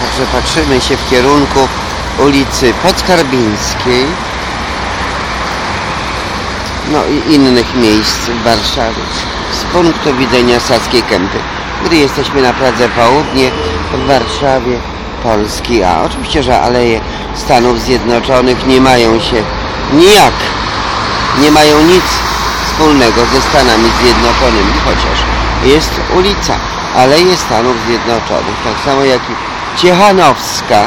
Także patrzymy się w kierunku ulicy Podskarbińskiej, no i innych miejsc w Warszawie z punktu widzenia Saskiej Kępy, gdy jesteśmy na Pradze Południe w Warszawie, Polski, a oczywiście, że Aleje Stanów Zjednoczonych nie mają się nijak, nie mają nic wspólnego ze Stanami Zjednoczonymi, chociaż jest ulica Aleje Stanów Zjednoczonych, tak samo jak i Ciechanowska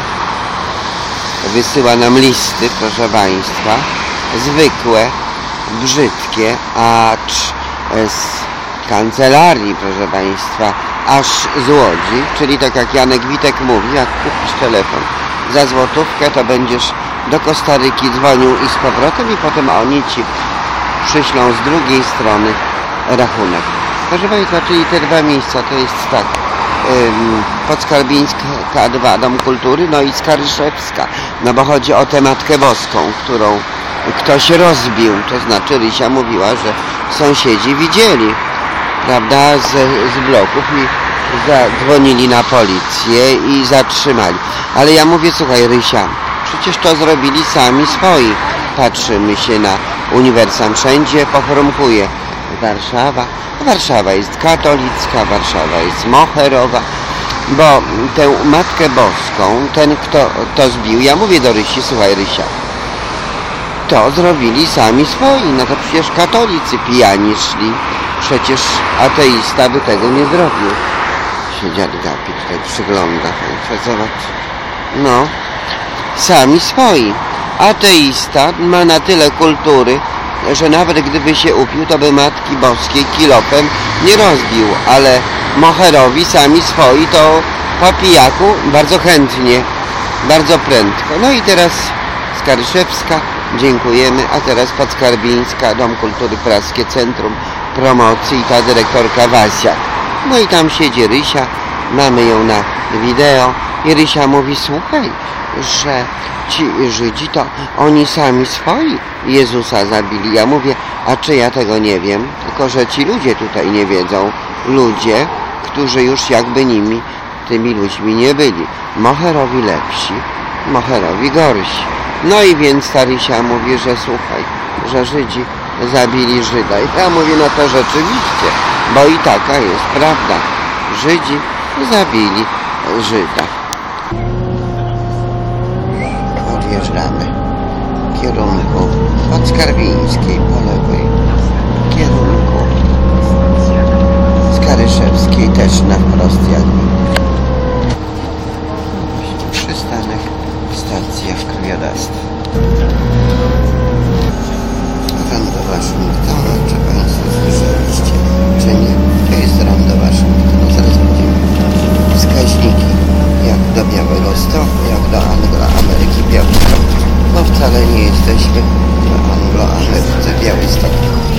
wysyła nam listy, proszę Państwa, zwykłe, brzydkie, acz z kancelarii, proszę Państwa, aż z Łodzi, czyli tak jak Janek Witek mówi, jak kupisz telefon za złotówkę, to będziesz do Kostaryki dzwonił i z powrotem i potem oni Ci przyślą z drugiej strony rachunek. Proszę Państwa, czyli te dwa miejsca to jest tak, Podskarbińska 2, Dom Kultury, no i Skaryszewska, no bo chodzi o tę Matkę Boską, którą ktoś rozbił, to znaczy Rysia mówiła, że sąsiedzi widzieli, prawda, z bloków i zadzwonili na policję i zatrzymali. Ale ja mówię, słuchaj Rysia, przecież to zrobili sami swoi. Patrzymy się na Uniwersam, wszędzie pochrumkuje Warszawa. Warszawa jest katolicka, Warszawa jest moherowa, bo tę Matkę Boską, ten kto to zbił, ja mówię do Rysi, słuchaj Rysia, to zrobili sami swoi, no to przecież katolicy pijani szli, przecież ateista by tego nie zrobił. Się dziad Gapi tutaj przygląda, zobacz. No, sami swoi. Ateista ma na tyle kultury, że nawet gdyby się upił, to by Matki Boskiej kilopem nie rozbił, ale moherowi sami swoi to po pijaku bardzo chętnie, bardzo prędko. No i teraz Skaryszewska, dziękujemy, a teraz Podskarbińska, Dom Kultury Praskie, Centrum Promocji i ta dyrektorka Wasiak. No i tam siedzi Rysia, mamy ją na wideo i Rysia mówi, słuchaj, że ci Żydzi to oni sami swoi Jezusa zabili. Ja mówię, a czy ja tego nie wiem? Tylko że ci ludzie tutaj nie wiedzą. Ludzie, którzy już jakby tymi ludźmi nie byli. Moherowi lepsi, moherowi gorsi. No i więc ta Rysia mówi, że słuchaj, że Żydzi zabili Żyda. I ja mówię, no to rzeczywiście, bo i taka jest prawda. Żydzi zabili Żyda. Odjeżdżamy w kierunku Podskarbińskiej po lewej, w kierunku Skaryszewskiej też na wprost jakby. Przystanek, stacja w Krwiodawstwie. Rondo Waszyngtona, czy Państwo słyszeliście, czy nie? To jest Rondo Waszyngtona, zaraz będziemy wskaźniki, jak do Białego Stoku, jak do Anglo-Ameryki Białystok, bo wcale nie jesteśmy w Anglo-Ameryce Białystok.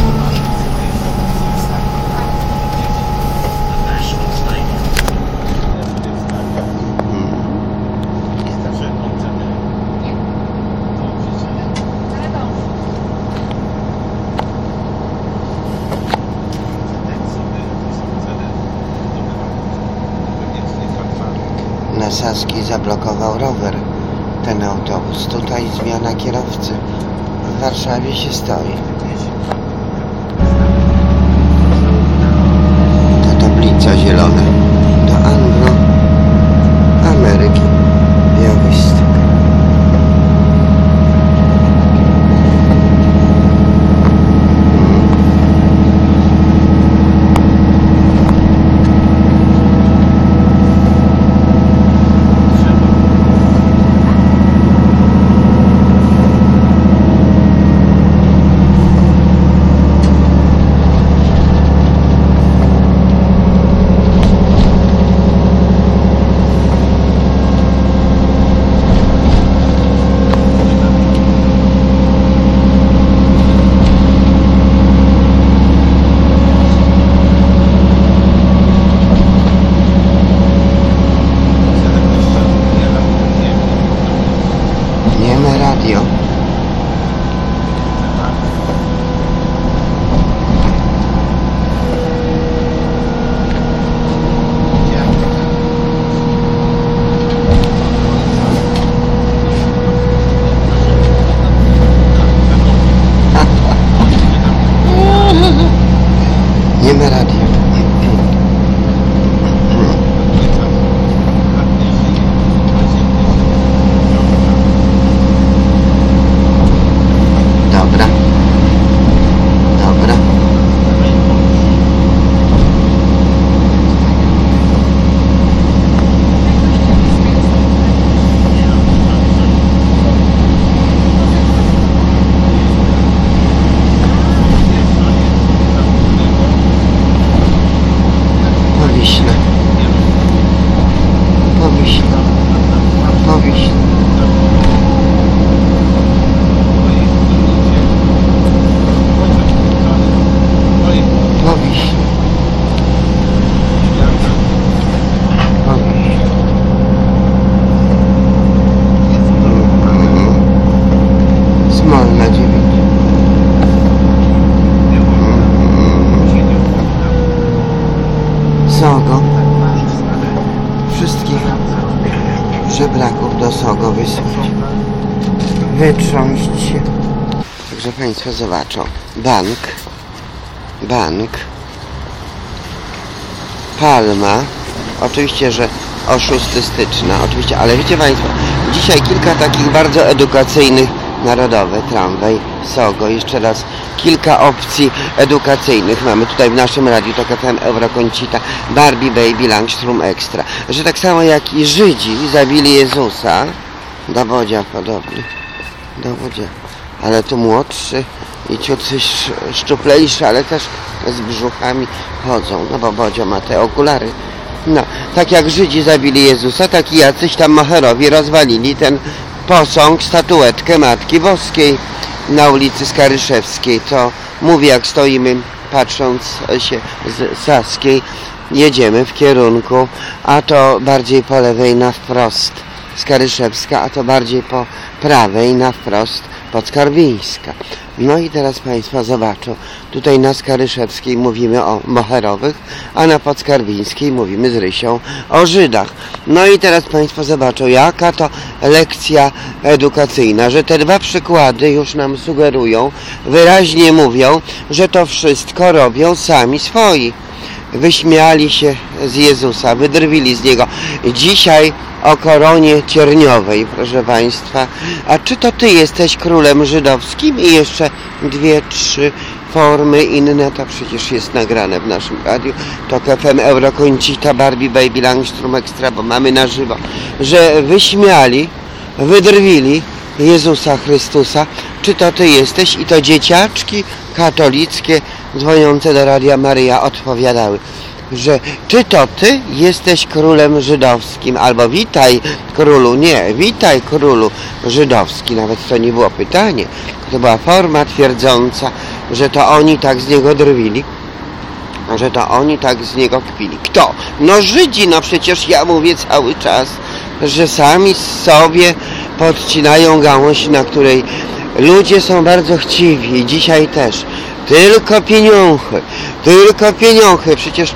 Na Saskiej zablokował rower ten autobus. Tutaj zmiana kierowcy. W Warszawie się stoi. Ta tablica zielona do Anglo-Ameryki Białystok. wszystkich żebraków do Sogo wysuwać. Wytrząść się. Także Państwo zobaczą. Bank. Palma. Oczywiście, że o 6 stycznia. Oczywiście, ale wiecie Państwo, dzisiaj kilka takich bardzo edukacyjnych, narodowe, tramwaj, Sogo, jeszcze raz kilka opcji edukacyjnych mamy tutaj w naszym radiu, to FM Euroconsita, Barbie Baby Langstrom Extra, że tak samo jak i Żydzi zabili Jezusa, dowodzia podobny, ale tu młodszy i ciut szczuplejszy, ale też z brzuchami chodzą, no bo Bodzio ma te okulary. No, tak jak Żydzi zabili Jezusa, tak i jacyś tam macherowie rozwalili ten posąg, statuetkę Matki Boskiej na ulicy Skaryszewskiej. To mówię, jak stoimy, patrząc się z Saskiej, jedziemy w kierunku, a to bardziej po lewej na wprost Skaryszewska, a to bardziej po prawej na wprost Podskarbińska. No i teraz Państwo zobaczą, tutaj na Skaryszewskiej mówimy o moherowych, a na Podskarbińskiej mówimy z Rysią o Żydach. No i teraz Państwo zobaczą, jaka to lekcja edukacyjna, że te dwa przykłady już nam sugerują, wyraźnie mówią, że to wszystko robią sami swoi. Wyśmiali się z Jezusa, wydrwili z Niego. Dzisiaj o koronie cierniowej, proszę Państwa. A czy to Ty jesteś królem żydowskim? I jeszcze 2-3 formy inne, to przecież jest nagrane w naszym radiu. To FM Euroconsita, Barbie Baby Langstrom Extra, bo mamy na żywo, że wyśmiali, wydrwili Jezusa Chrystusa. Czy to Ty jesteś? I to dzieciaczki katolickie dzwoniące do Radia Maryja odpowiadały, że czy to Ty jesteś królem żydowskim, albo witaj królu, nie, witaj królu żydowski, nawet to nie było pytanie, to była forma twierdząca, że to oni tak z niego drwili, że to oni tak z niego kpili. Kto? No Żydzi, no przecież ja mówię cały czas, że sami sobie podcinają gałąź, na której ludzie są bardzo chciwi i dzisiaj też. Tylko pieniądze. Przecież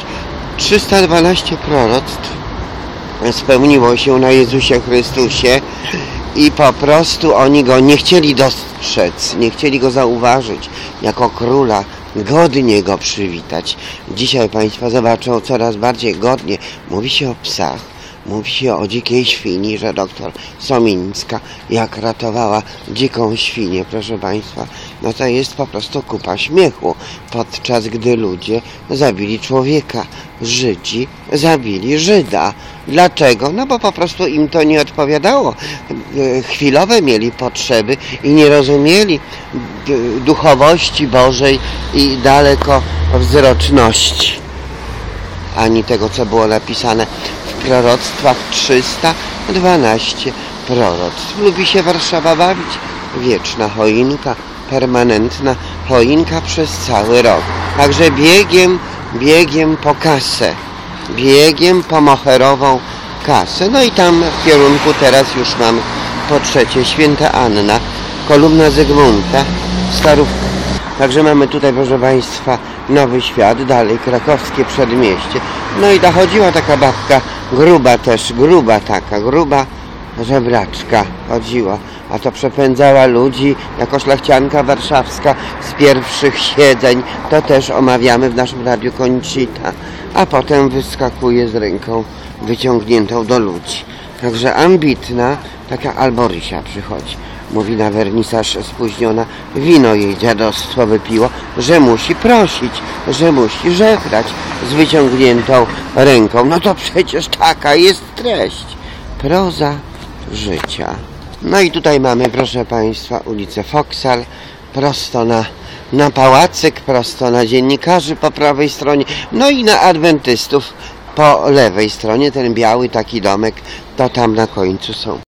312 proroctw spełniło się na Jezusie Chrystusie i po prostu oni Go nie chcieli dostrzec, nie chcieli Go zauważyć jako króla, godnie Go przywitać. Dzisiaj Państwo zobaczą coraz bardziej godnie. Mówi się o psach. Mówi się o dzikiej świni, że doktor Somińska jak ratowała dziką świnię, proszę Państwa. No to jest po prostu kupa śmiechu, podczas gdy ludzie zabili człowieka. Żydzi zabili Żyda. Dlaczego? No bo po prostu im to nie odpowiadało. Chwilowe mieli potrzeby i nie rozumieli duchowości Bożej i dalekowzroczności. Ani tego, co było napisane w proroctwach. 312 proroctw. Lubi się Warszawa bawić. Wieczna choinka, permanentna choinka przez cały rok. Także biegiem po kasę. Biegiem po moherową kasę. No i tam w kierunku teraz już mamy po trzecie Święta Anna, kolumna Zygmunta, Starówka. Także mamy tutaj, proszę Państwa, Nowy Świat, dalej Krakowskie Przedmieście. No i dochodziła taka babka, gruba żebraczka chodziła, a to przepędzała ludzi jako szlachcianka warszawska z pierwszych siedzeń. To też omawiamy w naszym Radiu Consita, a potem wyskakuje z ręką wyciągniętą do ludzi. Także ambitna, taka Alborysia przychodzi. Mówi na wernisaż spóźniona, wino jej dziadostwo wypiło, że musi prosić, że musi żebrać z wyciągniętą ręką. No to przecież taka jest treść. Proza życia. No i tutaj mamy, proszę Państwa, ulicę Foksal, prosto na pałacyk, prosto na dziennikarzy po prawej stronie, no i na adwentystów po lewej stronie. Ten biały taki domek, to tam na końcu są.